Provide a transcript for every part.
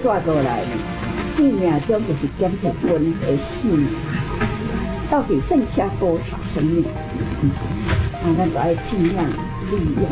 抓落来呢，生命中就是减一分的生命，到底剩下多少生命？不知道，咱都要尽量利用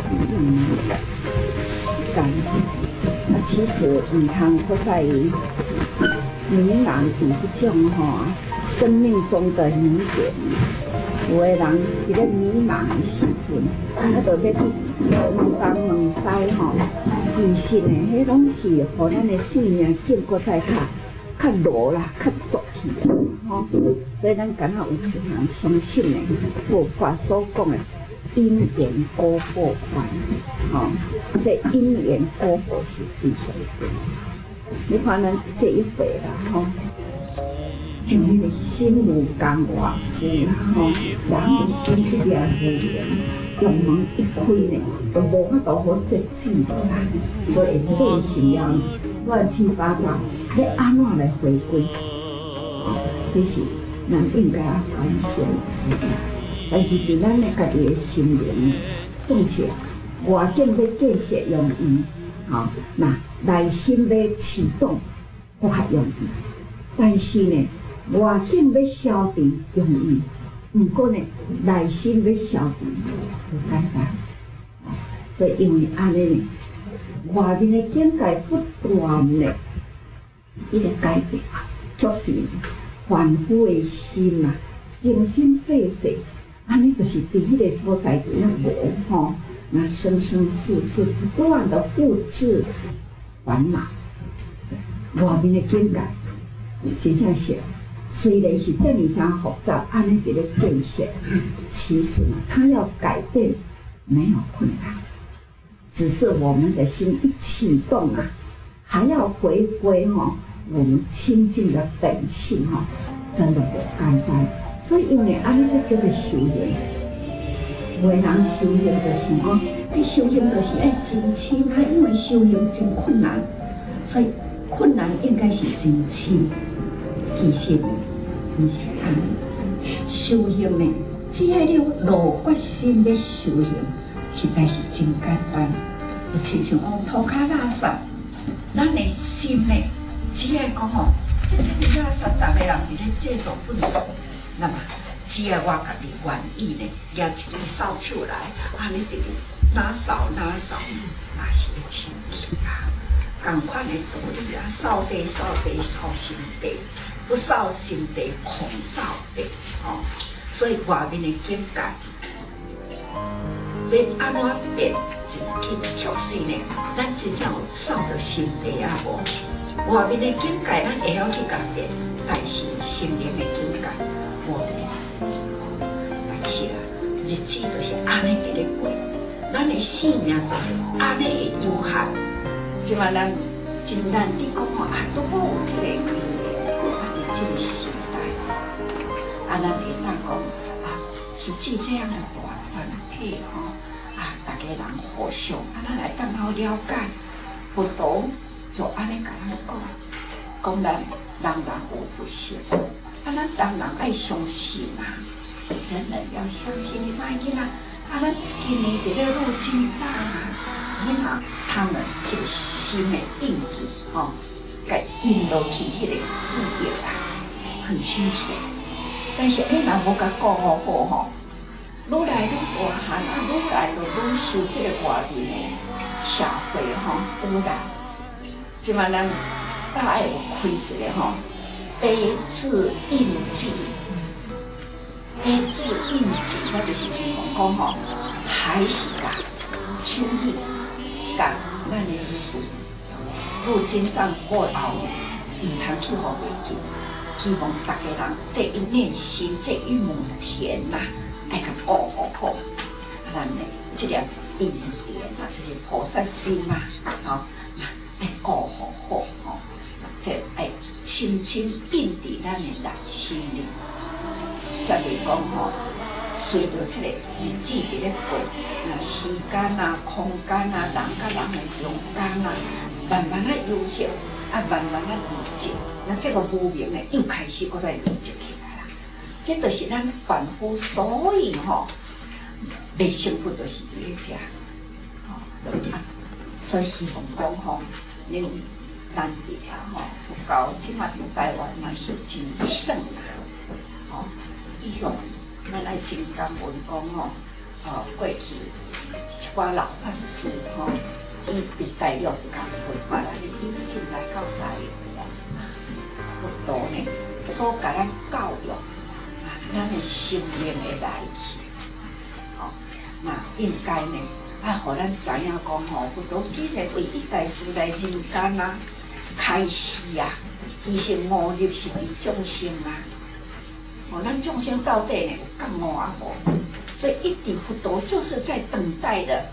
时间。其实唔通不在于迷茫伫迄种生命中的迷点。有的人伫咧迷茫的时阵，就要去问东问西其实呢，迄拢是互咱的生命经过再较弱啦，较浊去啦所以咱敢若有一项相信呢，佛法所讲的因缘果报观这因缘果报是非常重要。你看咱这一辈啦像迄个心无共话事啦人的心一念无缘，用门一开呢，都无法度好接触的啦，所以内心要乱七八糟，要安怎来回归？这是咱应该要关心的所在。但是伫咱的家己的心灵，总是外境要建设容易，那内心要启动不较容易。但是呢，外境要消除容易，不过呢，内心要消除不简单。所以因为安尼呢，外面的境界不断的一个改变，就是凡夫的心啊，生生世世。安尼就是伫迄个所在伫咧磨那生生世世不断的复制烦恼。外面的境界真正是，虽然是这么讲复杂，安尼伫咧建设，其实呢，它要改变没有困难，只是我们的心一启动啊，还要回归我们清净的本性真的不简单。所以因为安尼这叫做修行，有的人修行就是讲，你修行就是要真心啊，因为修行真困难，所以困难应该是真心。其实不是安尼，修行呢，只要你有落决心要修行，实在是真简单。就亲像涂骹垃圾，咱的心呢，只要讲这垃圾，大家人伫咧制作粪扫。那么，只要我家己愿意呢，拿一支扫帚来，安尼直直哪扫，也是会清气啊。同款的道理啊，扫地，扫心地，不扫心地，空扫地所以外面的境界，要安怎变，真紧确实呢，咱真正有扫到心地啊无？外面的境界咱会晓去改变，但是心灵的境界。但是啊，日子就是安尼伫咧过，咱的生命就是安尼的有限。即嘛咱真难伫讲拄好有这个这个时代，咱会当讲实际这样的大团体大家人互相咱来当好了解，不同就安尼甲咱讲咱人有福性。咱当然爱相信人人要相信你那囡仔，咱今年伫咧入经藏囡仔他们迄个心的印记该印落去迄个记忆很清楚。但是你若无甲讲好愈来愈大汉愈来就愈受这个外面的社会污染。即嘛咱大爱有开一个A 字印记，A 字印记，那就是讲还是手艺，甲咱的事，入经藏过后，唔通去互袂记。希望大家人这一念心，这一亩田爱甲顾好，咱的这个印田就是菩萨心爱顾好这爱深深印伫咱的内心里。才会讲随着这个日子伫咧过，时间空间人甲人的中间慢慢悠闲，慢慢理解，那这个无明呢又开始搁再理解起来啦。这就是咱凡夫，所以未幸福就是伫咧遮，所以希望讲恁难得啊吼，佛教即马伫台湾嘛是真盛啊，吼，以后咱来真感恩讲吼，过去一寡老法师吼，伊伫大陆甲佛法来引进来到台湾，佛陀呢所甲咱教育，咱的生命会来去，吼，那应该呢。互咱知影讲吼，佛陀既然为一大师来人间啊，开示啊，其实目的是为众生啊。咱众生到底呢有觉悟啊无？所以一直佛陀就是在等待的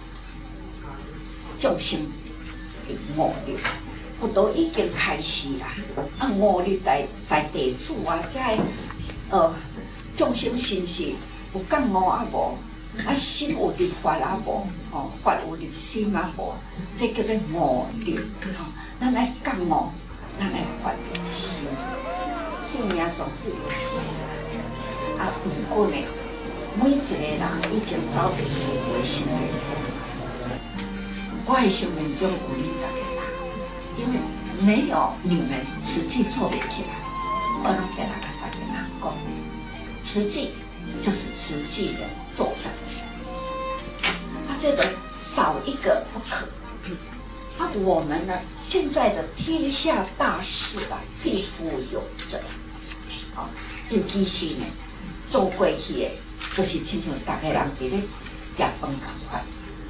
众生的悟力。佛陀已经开示啦，悟力在地处啊，在众生是不是有觉悟啊无？心有入法啊无，法有入心啊无，这叫做悟力。咱来觉悟，咱来发心，性命总是有限。不过呢，每一个人已经走入社会生命中，我的生命中有你大家啦，因为没有你们，慈济做不起来。我拢给大家讲，慈济就是慈济人做的。这个少一个不可。我们呢，现在的天下大事啊，匹夫有责。尤其是呢，做过去的，就是亲像大家人伫咧食饭共款。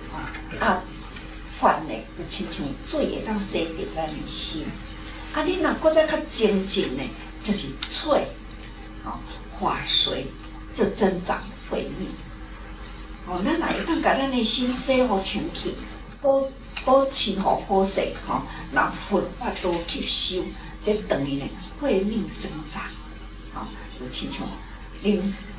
饭呢，就亲像水会当洗涤咱的心。你若搁再较精进呢，就是水，化水就增长慧命。咱若会当甲咱的心洗好清气，保持好好势，让佛法多吸收，这等于呢慧命增长。就亲像恁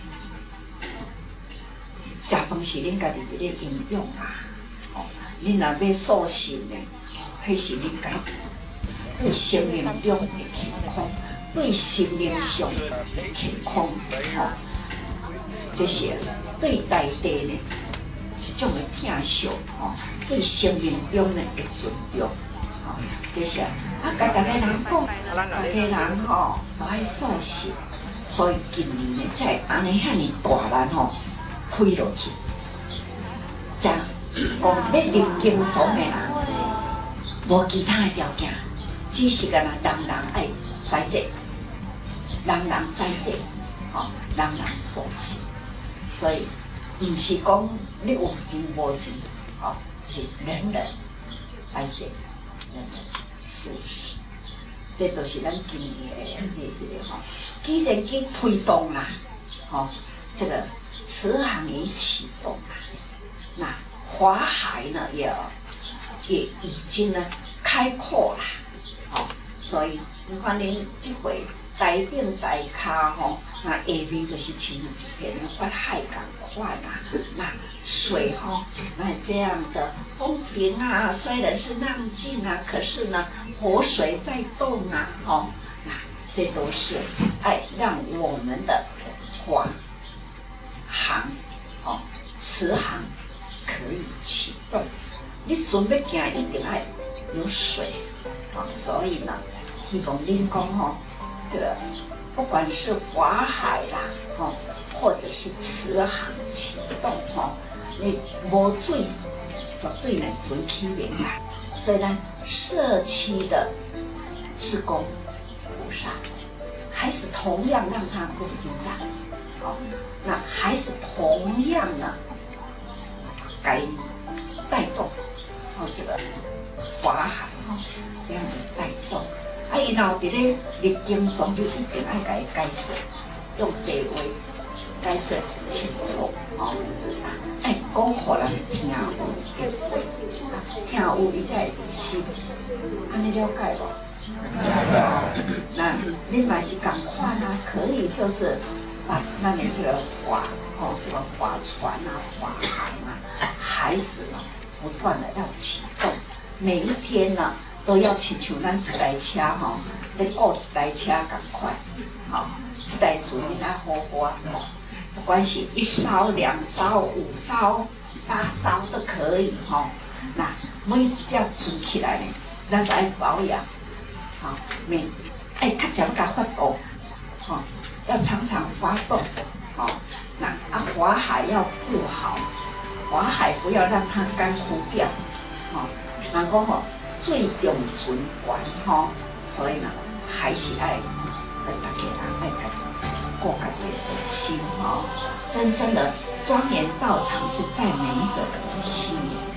食饭时，恁家己伫咧营养啊。恁若要塑身呢，迄是恁家对生命中的健康，对心灵上的健康，这些对大地呢一种的疼惜，对生命中的尊重，这些甲大家人讲，大家人都爱塑身，所以今年呢才会安尼遐尼大难推落去，讲要入经宗的人，无其他的条件，只是人人爱斋戒，人斋戒，人塑身。所以，唔是讲你有钱无钱，就是人人斋戒，人人素食，这都是咱今年的既然去推动啦，这个慈航已启动啦，那华海呢也已经呢开阔啦，所以你看恁这回。台顶台骹那下面就是亲像一片法海共款啊。那水那这样的风平啊，虽然是浪静啊，可是呢，活水在动啊，那这都是让我们的华航慈航可以启动。你准备行一定要有水，所以呢，希望恁讲这个不管是华海啦，或者是慈航启动，你无水绝对能存起源啦。所以呢，社区的志工菩萨，还是同样让它更精湛，那还是同样呢，该带动这个华海这样的带动。然后伫咧入经中，就一定爱甲伊解说，用白话解说清楚，讲互人听有，听有伊才会入心。安尼了解无？那恁嘛是共款啊，可以就是把咱的这个这个划船啊、划航啊，还是呢不断的要启动，每一天呢。都要亲像咱一台车咧顾一台车共款，一台船你来好好不管是1艘、2艘、5艘、8艘都可以那每一只船起来呢， 咱就爱保养，好，较常甲发动，好，要常常发动，好，那花海要顾好，花海不要让它干枯掉，好，人讲吼水中存源吼，所以呢还是爱大家人爱顾家己的心吼，真正的庄严道场是在每一个人的心里。